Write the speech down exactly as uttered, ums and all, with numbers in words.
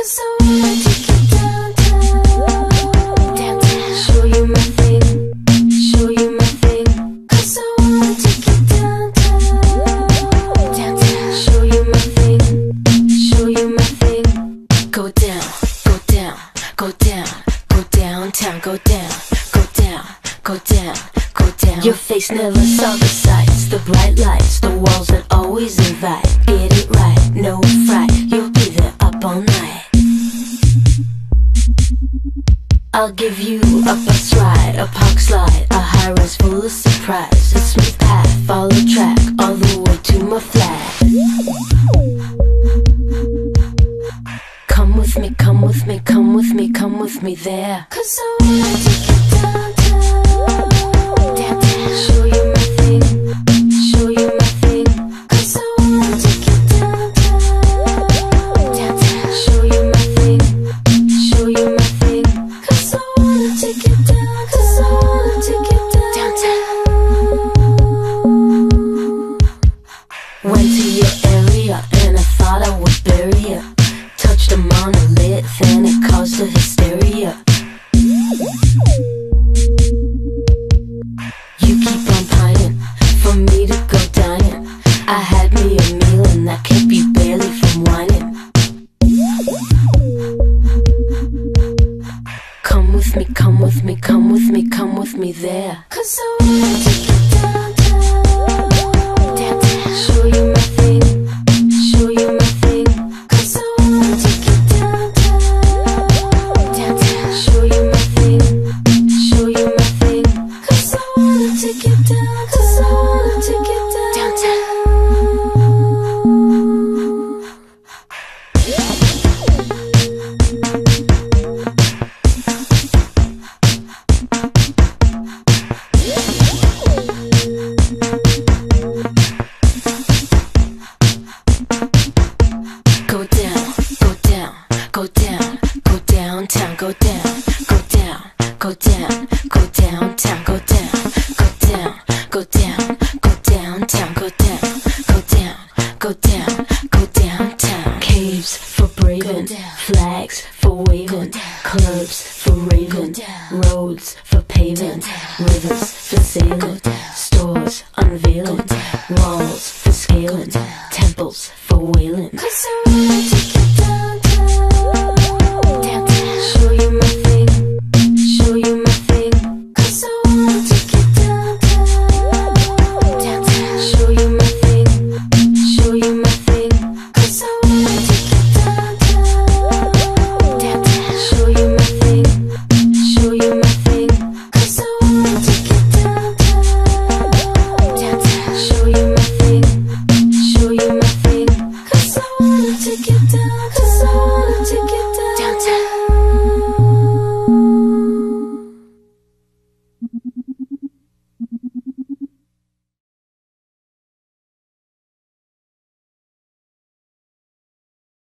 'Cause I wanna take you downtown, downtown. Show you my thing, show you my thing. 'Cause I wanna take you downtown, downtown. Show you my thing, show you my thing. Go down, go down, go down, go downtown, go down, go down, go down, go down. Your face never saw the sights, the bright lights, the walls that always invite. Get it right, no fright, you'll be there up all night. I'll give you a bus ride, a park slide, a high rise full of surprise. A smooth path, follow track, all the way to my flat. Come with me, come with me, come with me, come with me there. 'Cause I wanna take you downtown, downtown. Show you my thing, show you my thing. 'Cause I wanna take you downtown, downtown. Show you my thing, show you my thing. 'Cause I wanna take you down, 'cause I wanna take you downtown. Went to your area and I thought I would bury ya. Touched a monolith and it caused a hysteria. You keep on pining for me to go dining. I had me a meal and that kept you barely from whining. Come with me, come with me, come with me, come with me there. 'Cause I wanna take you downtown, downtown. Show you my thing, show you my thing. 'Cause I wanna take you downtown, downtown. Show you my thing, show you my thing. 'Cause I wanna take you down, 'cause I wanna take you downtown. Go down, go down, go down, go downtown, go down, go down, go down, go downtown, go down, go down, go down.